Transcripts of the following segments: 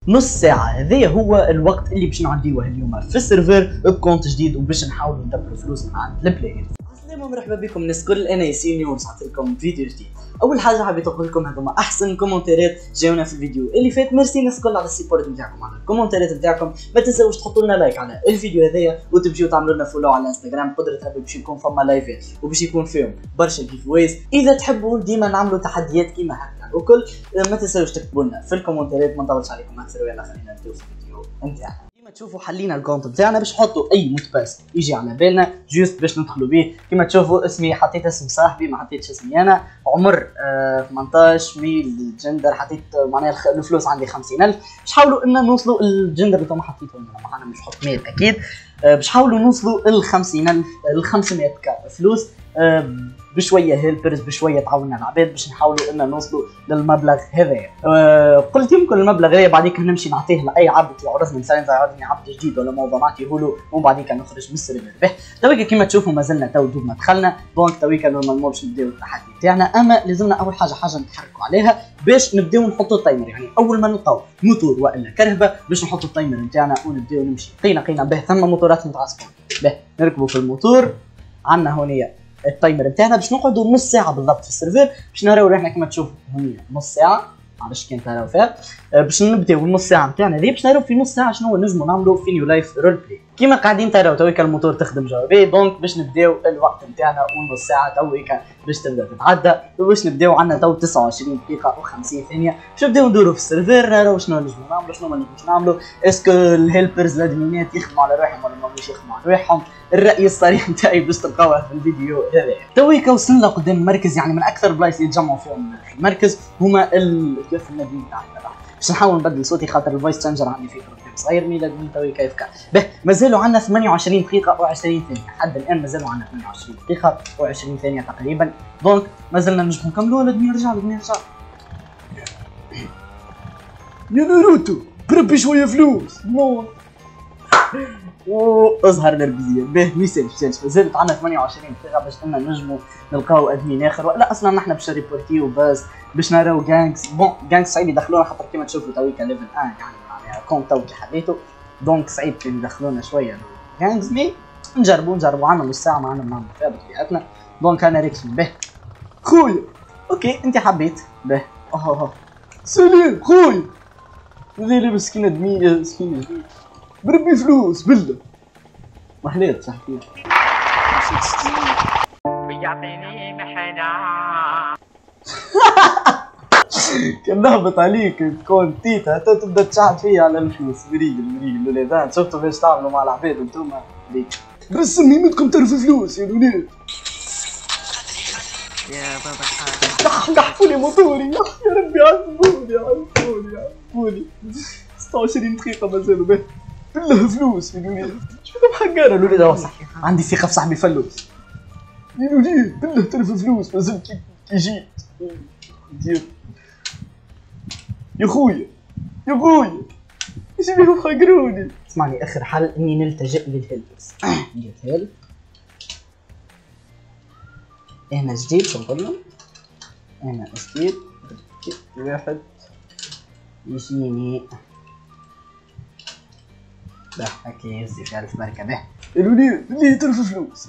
نص ساعة هذايا هو الوقت اللي باش نعديوه اليوم في السيرفر بكونت جديد وباش نحاولوا ندبروا فلوس من عند البلايرز. السلام ومرحبا بكم الناس الكل، انا ياسين اليوم رجعت لكم فيديو جديد. اول حاجه حبيت نقول لكم هذوما احسن كومنتات جاونا في الفيديو اللي فات. ميرسي الناس الكل على السيبورت نتاعكم على الكومنتات نتاعكم. ما تنساوش تحطوا لنا لايك على الفيديو هذايا وتمشيو تعملوا لنا فولو على الانستغرام. قدرة ربي باش يكون فما لايفات وباش يكون فيهم برشا جيف ويز. اذا تحبوا ديما نعملوا تحديات كيما هكا وكل، ما تنساوش تكتبوا لنا في الكومنتات. ما نطولش عليكم اكثر ويلا خلينا نبداو في الفيديو نتاعنا. كيما تشوفوا حلينا الكونت نتاعنا باش نحطوا اي موت باس يجي على بالنا جوست باش ندخلوا به. كيما تشوفوا اسمي حطيت اسم صاحبي، ما حطيتش اسمي انا. عمر 18، ميل، جندر حطيت معناها الفلوس عندي 50,000. باش نحاولوا ان نوصلوا الجندر اللي ما حطيتهم انا، معنا مش حط ميل اكيد. باش نحاولوا نوصلوا ال 50,000 ال 500 فلوس بشويه هيلبرز، بشويه تعاوننا العباد باش نحاولوا ان نوصلوا للمبلغ هذايا. قلت يمكن المبلغ هذا بعديك نمشي نعطيه لاي عبد يعرضني، مثلا اذا عرضني عبد جديد ولا موضوع نعطيه له ومن بعديك نخرج من السيرفر به. تويكا كيما تشوفوا مازلنا تو دوب ما دخلنا، دونك تويكا نورمالمون باش نبداو التحدي تاعنا. اما لازمنا اول حاجه نتحركوا عليها باش نبداو نحطوا التايمر. يعني اول ما نلقاو موتور والا كرهبه باش نحطوا التايمر نتاعنا ونبداو نمشي. قينا به ثم موتورات متعصبه به نركبوا في الموتور. عندنا هونيا التايمر نتاعنا باش نقعدوا نص ساعه بالضبط في السيرفر باش نراو روحنا كيما تشوفوا هونيا نص ساعه. معليش كان تراو فيها باش نبداو النص ساعه نتاعنا هذه باش نراو في نص ساعه شنو نجموا نعملوا في نيو لايف رول بلاي. كيما قاعدين تراو تويكا الموتور تخدم جوابي، دونك باش نبداو الوقت نتاعنا ونص ساعه تويكا باش تبدا تتعدى وباش نبداو. عندنا تو 29 دقيقه و50 ثانيه باش نبداو ندوروا في السيرفر نراو شنو نجموا نعملوا شنو ما نجموش نعملوا. اسكو الهيلبرز الادمينات يخدموا على روحهم ولا ماهمش يخدموا على روحهم؟ الراي الصريح نتاعي باش تلقاوه في الفيديو هذا. تويكا وصلنا قدام المركز، يعني من اكثر البلايص اللي يتجمعوا فيهم المركز هما الكيف النادي تاعنا. باش نحاول نبدل صوتي خاطر الفويس تشانجر عندي فيه بروبليم صغير. ميلاد من تويكا يفكر به. مازالوا عندنا 28 دقيقه و20 ثانيه لحد الان، مازالوا عندنا 28 دقيقه و20 ثانيه تقريبا. دونك مازلنا نجمو نكملوا ولا نرجع نرجع. يا ناروتو بربي شويه فلوس. نو اظهر نرفزيا به ميسالش مازالت عندنا 28 دقيقه باش قلنا نجموا نلقاو ادمين اخر. لا اصلا نحن باش ريبورتيو بس باش نراو جانكس. بون جانكس صعيب يدخلونا خاطر كيما تشوفوا تويكا ليفل 1 يعني كونت تو كي حبيتو، دونك صعيب كان يدخلونا شويه جانكس. مي نجربوا عندنا نص ساعه معنا نعملوا فيها بطبيعتنا. دونك انا ريكشن به خويا. اوكي انت حبيت به. سلام خويا. هذه مسكينه دميه مسكينه بربي فلوس بالله ما حليت صاحبي. يعطيني محنة كان نهبط عليك تكون تيتا تو تبدا تشحت فيا على الفلوس. مريقل الولاد شفتوا باش تعملوا مع العباد وانتوما ليك بس ميمتكم ترفوا فلوس يا الولاد. يا بابا قحفولي موتوري يا ربي عذبوني 26 دقيقة مازالوا به بالله فلوس يا الولاد. شو بحقانا الولاد؟ عندي ثقة في صاحبي فلوس يا الولاد بالله ترفوا فلوس مازال كي جيت دير يا خويا ايش بيهم حقروني. اسمعني اخر حل اني نلتجئ للهيلبرز. جيت هيلب انا جديد شو نقول لهم؟ انا جديد واحد يجيني به هكا يهز في 1000 بركه به. الوليد اللي ترفع فلوس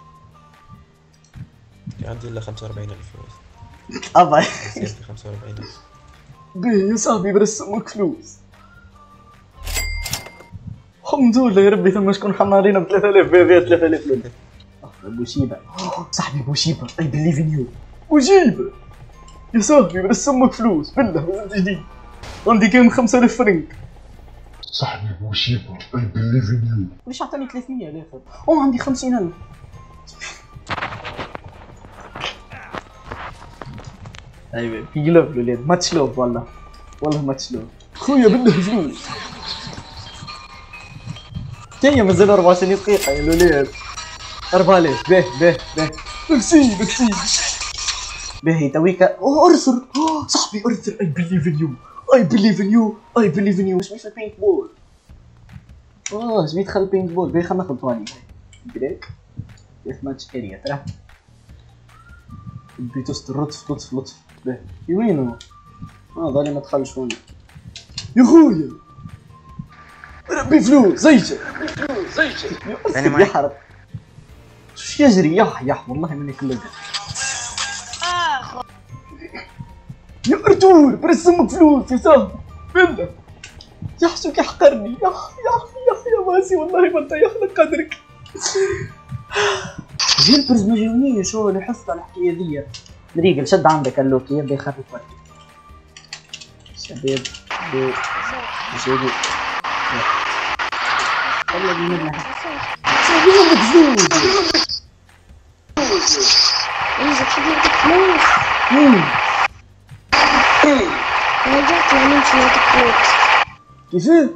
عندي الا 45,000 فلوس. ابا 45,000 به يا صاحبي برسمك فلوس. الحمد لله يا ربي ثم شكون حمارينا ب 3000 به 3000 فلوس. بوشيبه صاحبي بوشيبه اي بليف ان يو. بوشيبه يا صاحبي برسمك فلوس بالله مازلت جديد. عندي كان 5000 فرنك صاحبي بوشيبه اي بليف ان يو. ليش عطاني 300 الاخر؟ عندي 50,000. ايوه في لوف الولاد ماتش لوف والله ماتش لوف. خويا بالله فلوس كاين مازال 24 دقيقة يا الولاد. 4000 به ميرسي باهي تويكا. ارثر صاحبي ارثر اي بليف ان يو. سميت البينك بول. سميت خل البينك بول. باهي خلينا ناخذ ثواني بريك ديث ماتش اريا ترى بيتوست لطف به. وينو؟ ظالي ما دخلش هوني. يا خويا ربي فلوس زيجة أنا معك. يحرق شو يجري يح والله مني كله يا ارتور برس امك فلوس يا صاحبي بنتك يحشوك يحقرني يا ماسي والله ما انت يخلق قدرك جيلبرز مجنونية شو اللي حصل على الحكاية ذي مريقل شد عندك اللوكي يبدا يخرب وقتي شباب جيبي والله بيمدنا شباب فلوس انزل كده يعطيك فلوس. رجعت لمين شو يعطيك فلوس؟ كيفاه؟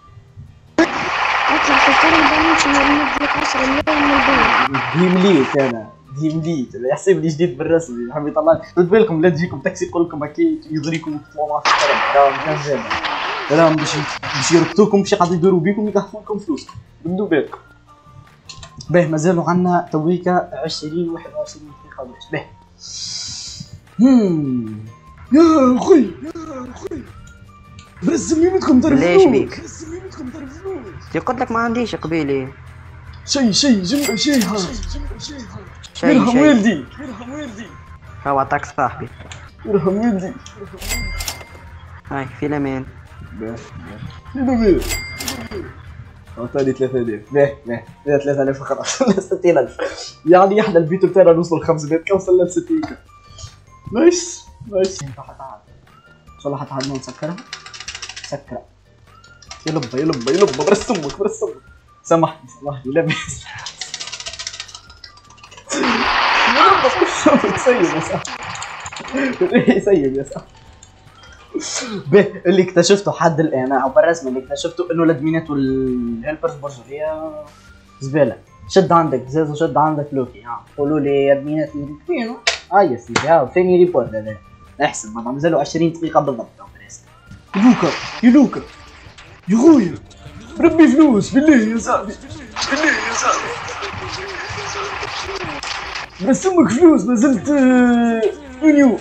اطلع في الكرم بنمشي نرمي لك 10 مليون من البنك. دي مليت انا يحسب لي جديد بالرسمي حبيت الله رد بالكم لا تجيكم تاكسي كلكم اكيد يضريكم وتطلعوا معاه في الكرم راهم كان زين راهم باش يربطوكم باش يقعدوا يدوروا بيكم يقحفوا لكم فلوس ردوا بالكم باهي مازالوا عندنا تويكا 20 21 دقيقة باهي يا اخوي بس ميمتكم تعرفوا ليش بيك؟ قلت لك ما عنديش قبيلي. شي جنب شي ها شيء يرحم والدي هو عطاك صاحبي. يرحم والدي هاي في لمين؟ باهي اعطاني 3000 باهي 3000 خلاص ولا 60000 يعني احنا البيت بتاعنا نوصل 500 كوصل ل 60 نايس ان شاء الله حتعاد نسكرها سكرها يلبا برس امك سامحني لا بس سيب يا صاحبي سيب يا صاحبي به اللي اكتشفته حد الان او بالرسمي اللي اكتشفته انه الادمينات والهيلبرز برجولية زباله. شد عندك زازو شد عندك لوكي قولوا لي يا ادمينات فينو يا سيدي ها فيني ريبورت هذا احسن ما مازالوا 20 دقيقه بالضبط يا لوكا يا خويا ربي فلوس بالله يا صاحبي بس امك فلوس ما زلت يونيو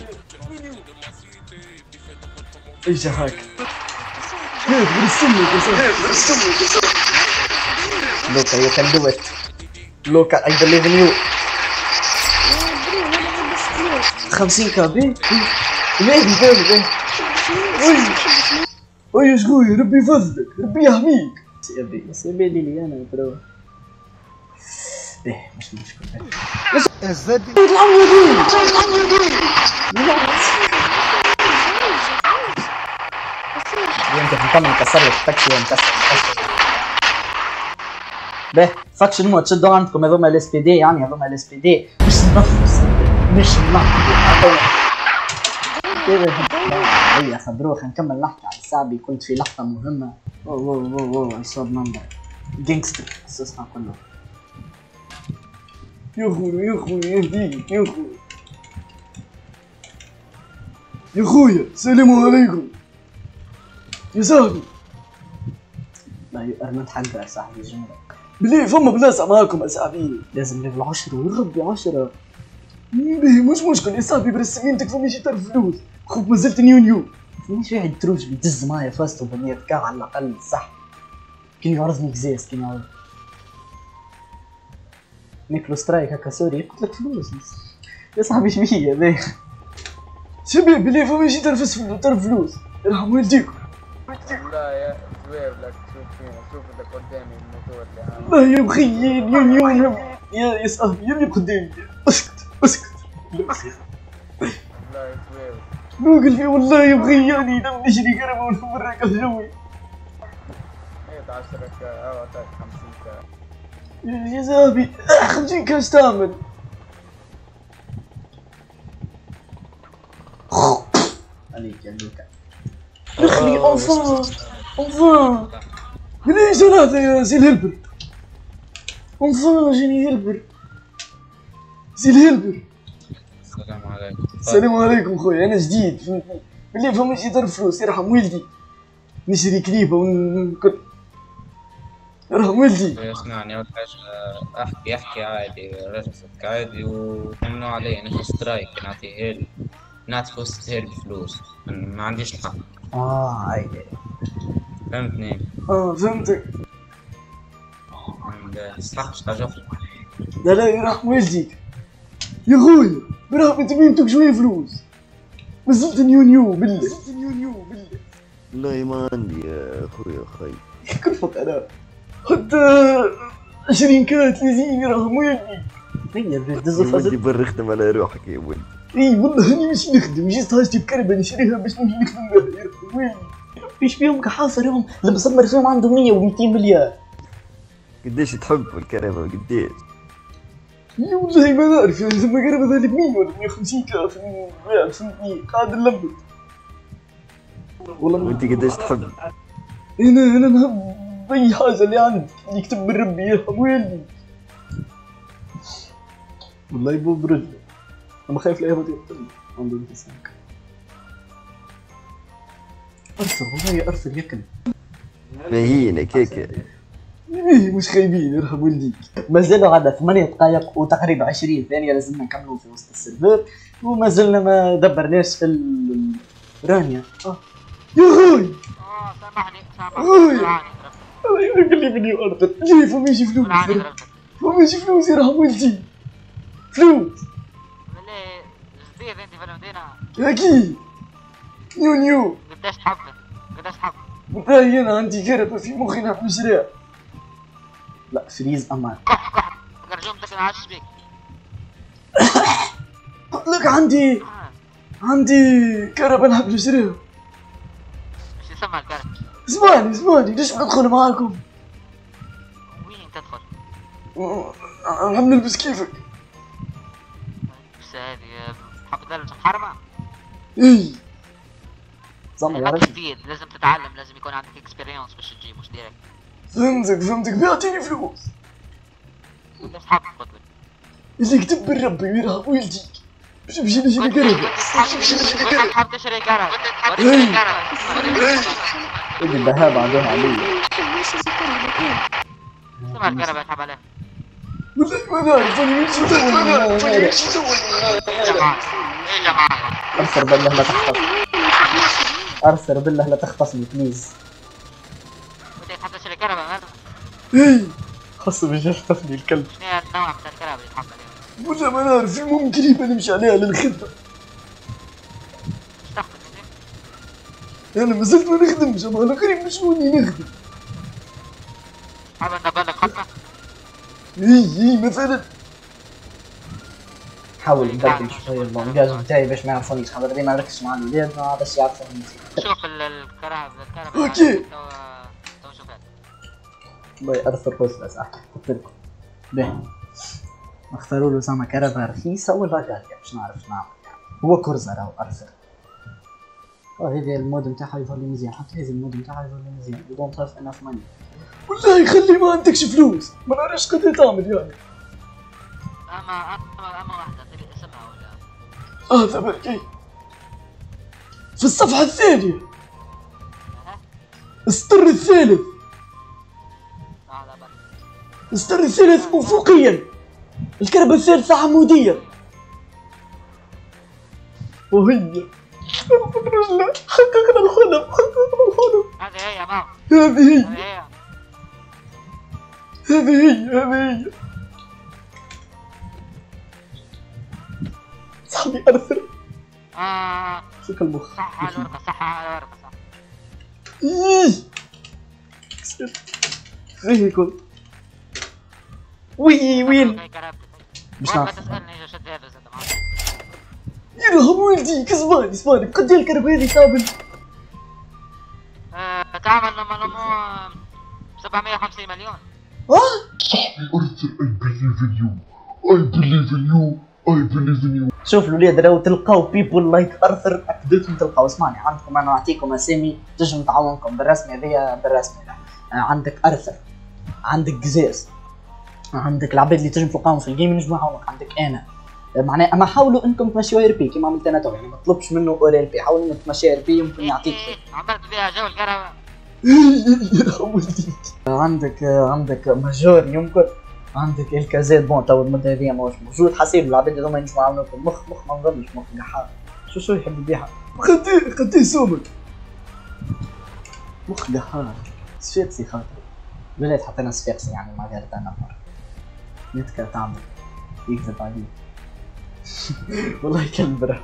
ايش هاك كيف برسمك يا صاحبي لوكا يو كان دو ات لوكا اي بليف ان يو 50 كابي باهي وي يا شغوي ربي يفضلك ربي يحميك سيبي لي انا برو ايه مش مشكلة الزبي انت فهمتني مكسر لك التاكسي ومكسر به فاكشن مود شدوا عندكم هذوما الاس بي دي يعني هذوما الاس بي دي مش ننفذ هيا خبروه خلينا نكمل نحكي على السعبي كنت في لقطة مهمة واو صاب نمبر جينجستر اساسنا كله يا خويا يهديك يا خويا السلام عليكم يا صاحبي لا ارمت حقها يا صاحبي جملة بليه فما بلاصة معاكم يا صاحبي لازم ليفل 10 وربي 10 بيه مش مشكل يا صاحبي برسمينتك فما شي تعرف فلوس خوك مازلت نيو مش واحد تروج بيدز معايا فاستو ب 100 كا على الاقل صح كي يعرضني كزاز كي يعرض ميكرو سترايك هكا سوري قلت لك فلوس يا صاحبي شبيه باهي شبيه بلي فما شي تعرف فلوس يرحم والديكم لا يا زوير لك شوف لك قدامي الموتور لا يا مخيل يونيون يا صاحبي يلي قدامي اسكت لا يا زوير نوقل فيه والله يا مخيلي دم نشري كرمه ونمرك الجوي 110 كا او اعطاك 50 كا يا صاحبي 50 كاش تعمل عليك يا لوكا اخلي انفان ليش انا يا زي الهلبر انفان جيني هلبر زي الهلبر السلام عليكم خويا انا جديد فهمتني بالله فما شي ضرب فلوس يرحم والدي نشري كليبه ونكل يرحم والدي اسمعني اول حاجه احكي عادي رجسك عادي وممنوع علي نخ سترايك نعطيه له نات تستاهل الفلوس، ما عنديش الحق. اي فهمتني؟ فهمتك. ما تستحقش حاجة أخرى. لا يرحم والديك يا خويا، براه انت بينتك شويه فلوس. نزلت نيو بالله. والله ما عندي يا خويا خي. كلفك انا حتى 20 كات لازين راهم ويلي. هيا دز يا ولدي الفازل. برا خدم على روحك يا ولدي. اي والله هاني مش نخدم، جيت حاجتي بكربه نشريها باش نجي نخدم بها. يرحم ويلي فيش فيهم كحاصرهم المسمر فيهم عندهم 100 و200 مليار. قديش تحب الكرامة قديش؟ يا والله ما نعرف، يعني ثم قرب ذلك 100 ولا 150 كاف فهمتني قاعد نلبط. والله وانت قديش تحب؟ انا نحب اي حاجه اللي عندي اللي يكتب من ربي يرحم والدي. والله يبو برجله انا خايف لا يهبط يقتلني. عندي انتساك ارسل، والله ارسل ياكل. باهينا كيكه. ايه مش خايبين يرحم والديك. ما زالوا عندنا 8 دقائق وتقريبا 20 ثانيه لازمنا نكملوا في وسط السيرفر، وما زلنا ما دبرناش في رانيا. يا خوي سامحني قال لي مني ارضك جاي فما يجي فلوس. فما يجي فلوس يرحم والدي. فلوس بالله جديد انت في المدينة. اكيد نيو قداش تحب؟ والله انا عندي كربه في مخي نحب نشريها. لا فريز امان. رجومتك انا عايش بيك. لك عندي كربه نحب نشريها. مش يسمى الكرم. اسمعني ليش ندخل معاكم؟ وين تدخل؟ نحب نلبس كيفك. بس هذه تحب تلبس محرمة؟ اي زعما يا ما رجل جديد لازم تتعلم، لازم يكون عندك اكسبيرينس باش تجي مش ديريكت. فهمتك بيعطيني فلوس. قداش تحب قلت لك؟ اللي يكتب بالرب يرحم والديك باش نمشي نشري كربه. تحب تشتري كرم. اللي الذهاب عندهم علي. سمع الكرم تحب عليه. والله ما نعرف انا نمشي يا جماعة ارسل بالله لا تختص. ارسل بالله لا تختصني بليز. بدي تحب تشتري كرم هذا؟ اي خاصة باش يخطفني الكلب. شنو هي النوع بتاع الكرم اللي تحب عليه؟ والله ما نعرف، المهم قريبة نمشي عليها للخدمة. ايش تخطب انت؟ انا مازلت ما نخدمش، انا قريب مشغولني نخدم. حاب نبالك خدمة؟ اي مثلا حاول نبدل شوية اللونجاج بتاعي باش ما يعرفونيش، خاطر ديما نركز مع الولاد ما باش يعرفوني. شوف الكرم اوكي. تو شوف هذا. والله ارثر بوزلس احكي قلت لكم. باهي نختاروا له زعما كرفة رخيصة ولا غالية باش نعرف نعمل. هو كورزا راهو ارثر. هذه المود نتاعها يظهر لي مزيان، حتى هذه المود نتاعها يظهر لي مزيان. You don't have enough money. والله خلي ما عندكش فلوس، ما نعرفش قد تعمل يعني. اما واحدة تبي اسمها ولا؟ هذا بركي. في الصفحة الثانية. السطر الثالث. لا بس. السطر الثالث أفقيا. الكربة الثالثة عمودية. وهي رجلة حققنا الحلم. هذه هي يا مام. هذه هي صاحبي أرثر. فك المخ. صح على الورقة صح. غير يكون وين مش نعرف. ما تسألني ايش شد هذا زاد معاك. يرحم والديك. اسمعني قد ايه الكرب هذه تعمل؟ تعمل لما نمو 750 مليون. صاحبي أرثر I believe in you. شوف الولاد راهو تلقاو بيبول لايك ارثر اكدتهم تلقاو. اسمعني عندكم انا نعطيكم اسامي تنجم تعاونكم بالرسمي هذيا بالرسمي. عندك ارثر، عندك جزاز، عندك العباد اللي تنجم تلقاهم في الجيم نجم يعاونك، عندك انا. معناها اما حاولوا انكم تمشيوا ار بي كيما عملت انا تو، يعني ما طلبش منه اور ار بي، حاولوا انك تمشي ار بي يمكن يعطيك شيء. عملت بها جو الكرم. عندك ماجور يمكن، عندك الكازيت بون تو المده هذيا ماهوش موجود، حسيب العباد هذوما ينجموا يعاونوكم. مخ ما نظنش مخ قحار. شو يحب يبيعها؟ قدي سومك مخ قهار صفيقسي خاطر بلاد حطينا صفيقسي يعني ما غير تاع نمر نتكا تعمل يكذب عليه والله كلب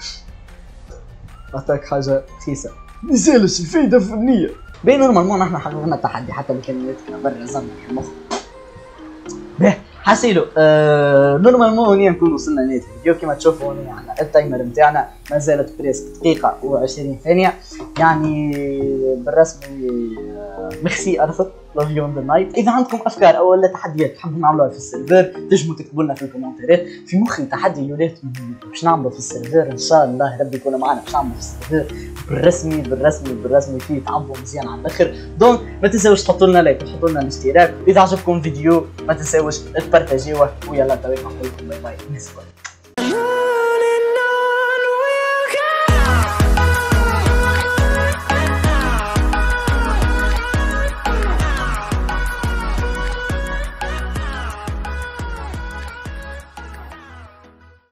أعطاك حاجة رخيصة ميسالش الفايدة فنية بين نورمالمون احنا حققنا التحدي حتى لو كان يتكلم برا زمن المخ به حاسيلو نورمالمون هونيا نكون وصلنا لنهاية الفيديو كيما تشوفوا هونيا عندنا التايمر نتاعنا ما زالت بريسك دقيقة و20 ثانية يعني بالرسمي ميرسي ارثر لاف يو اون ذا نايت. اذا عندكم افكار او ولا تحديات تحبوا نعملوها في السيرفر تنجموا تكتبوا لنا في الكومنتات. في مخي تحدي الولاد باش نعملوا في السيرفر ان شاء الله ربي يكون معنا باش نعملوا في السيرفر بالرسمي فيه تعبوا مزيان على الاخر. دونك ما تنساوش تحطوا لنا لايك وتحطوا لنا الاشتراك. اذا عجبكم الفيديو ما تنساوش تبارتاجيوه ويلا تويكم نقول لكم باي باي.